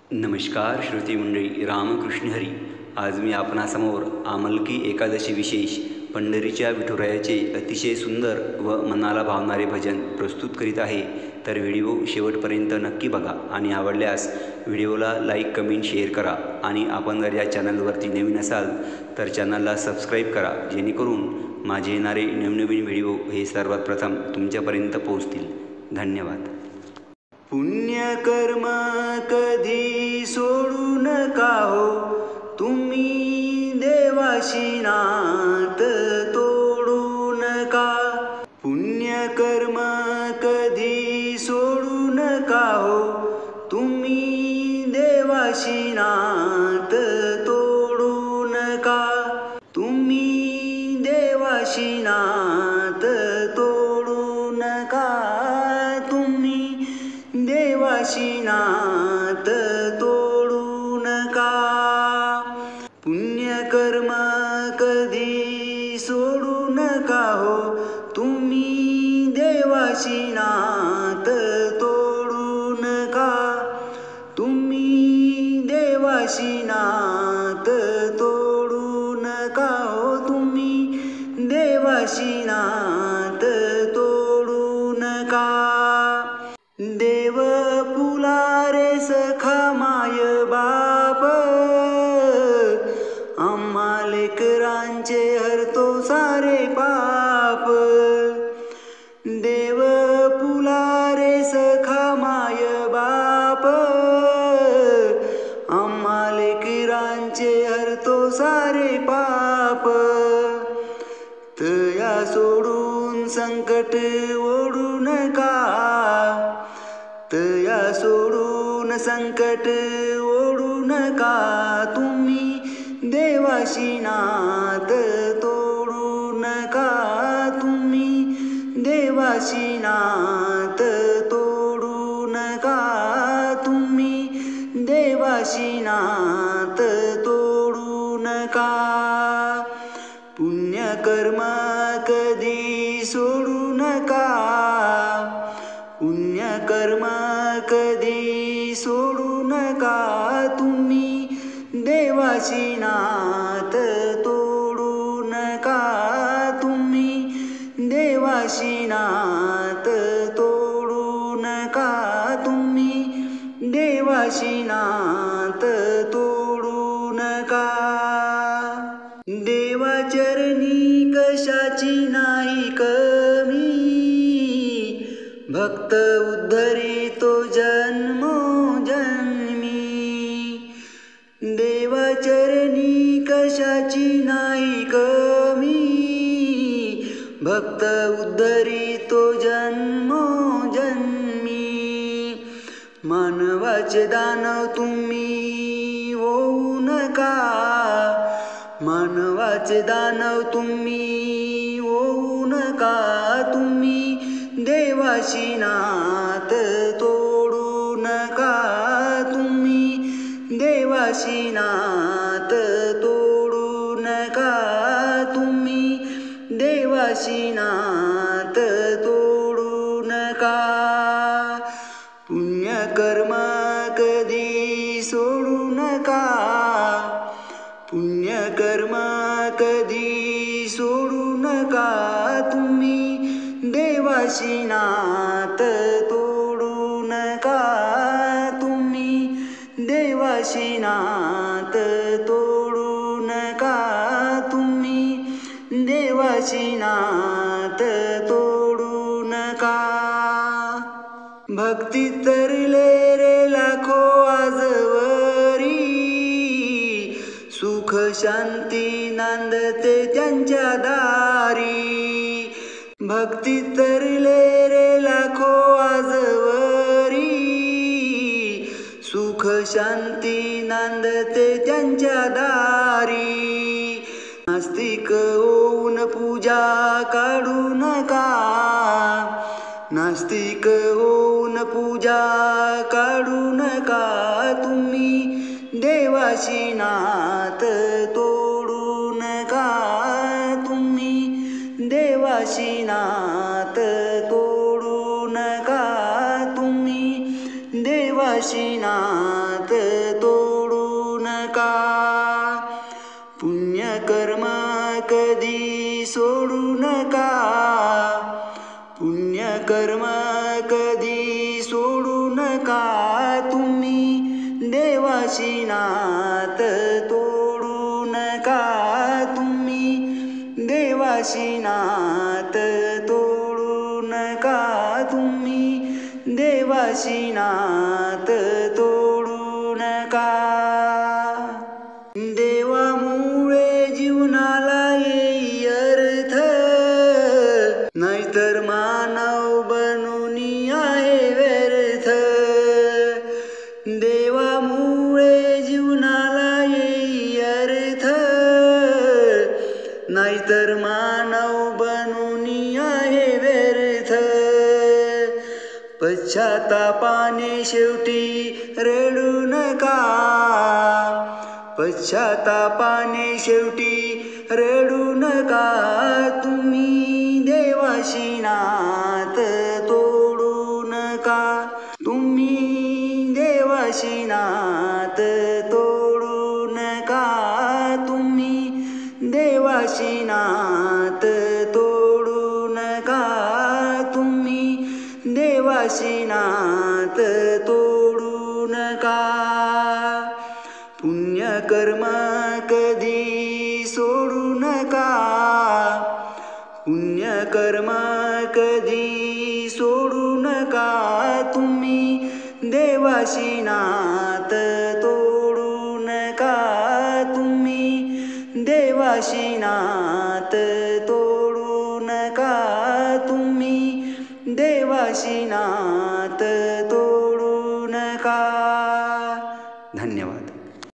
नमस्कार श्रोते मंडळी, रामकृष्ण हरी. आज मी आपणासमोर आमलकी एकादशी विशेष पंढरीच्या विठुरायाचे अतिशय सुंदर व मनाला भावणारे भजन प्रस्तुत करीत आहे. तर व्हिडिओ शेवटपर्यंत नक्की बघा आणि आवडल्यास व्हिडिओला लाईक, कमेंट, शेअर करा. आणि आपण जर या चॅनलवरती नवीन असाल तर चॅनलला सबस्क्राईब करा, जेणेकरून माझे येणारे नवनवीन व्हिडिओ हे सर्वात प्रथम तुमच्यापर्यंत पोहोचतील. धन्यवाद. पुण्यकर्म कधी सोडू नका हो, तुम्ही देवाशी नात तोडू नका. पुण्यकर्म कधी सोडू नका हो, तुम्ही देवाशी नात तोडू नका. तुम्ही देवाशी नात तोडू नका. तुम्ही देवाशी नात तोडू नका. पुण्यकर्म कधी सोडू नका हो, तुम्ही देवाशी नात तोडू नका. तुम्ही देवाशी नात तोडू नका हो, तुम्ही देवाशी नात तोडू नका. देव पुलारे सखा माय बाप, आम्हा लेकरांचे हरतो सारे पाप. देव पुलारे सखा माय बाप, आम्हा लेकरांचे हरतो सारे पाप. तया सोडून संकट ओढू नका. तया सोडून संकट ओढू नका. तुम्ही देवाशी नात तोडू नका. तुम्ही देवाशी नात तोडू नका. तुम्ही देवाशी नात तोडू नका. पुण्यकर्म कधी सोडू नका. पुण्यकर्म कधी सोडू नका. तुम्ही देवाशी नात तोडू नका. तुम्ही देवाशी नात तोडू नका. तुम्ही देवाशी नात तोडू नका. देवाचरणी कशाची नाही कमी, भक्त उद्धरितो जन्मोजन्मी. देवाचरणी कशाची नाही कमी, भक्त उद्धरितो जन्मोजन्मी. मानवाचे दानव तुम्ही होऊ नका. मानवाचे दानव तुम्ही होऊ नका. तुम्ही देवाशी नात तोडू नका. तुम्ही देवाशी नात तोडू नका. तुम्ही देवाशी नात तोडू नका. पुण्यकर्म कधी सोडू नका. पुण्यकर्म कधी सोडू नका. तुम्ही देवाशी नात तोडू नका. तुम्ही देवाशी नात तोडू नका. तुम्ही देवाशी नात तोडू नका. भक्ती तरले रे लाखो आजवरी, सुख शांती नांदते त्यांच्या दारी. भक्ती तरले रे लाखो आजवरी, सुख शांती नांदते त्यांच्या दारी. नास्तिक होऊन पूजा काढू नका. नास्तिक होऊन पूजा काढू नका. तुम्ही देवाशी नात तोडू नका. तुम्ही देवाशी नात तोडू नका. तुम्ही देवाशी नात सोडू नका, पुण्यकर्म कधी सोडू नका तुम्ही, देवाशी नात तोडू नका तुम्ही, देवाशी नात तोडू नका तुम्ही, देवाशी नात तोडू नका. देवामुळे जीवनाला येई अर्थ, नाहीतर मानव बनून आहे व्यर्थ. देवामुळे जीवनाला येई अर्थ, नाहीतर मानव बनून आहे व्यर्थ. पश्चातापाने शेवटी रडू नका, पश्चातापाने शेवटी रडू नका तुम्ही, देवाशी नात तोडू नका तुम्ही, देवाशी नात तोडू नका तुम्ही, देवाशी नात तोडू नका तुम्ही, देवाशी नात तोडू नका. पुण्यकर्म कधी सोडू नका, पुण्यकर्म कधी सोडू नका तुम्ही, देवाशी नात तोडू नका तुम्ही, देवाशी नात तोडू नका तुम्ही, देवाशी नात तोडू नका. धन्यवाद.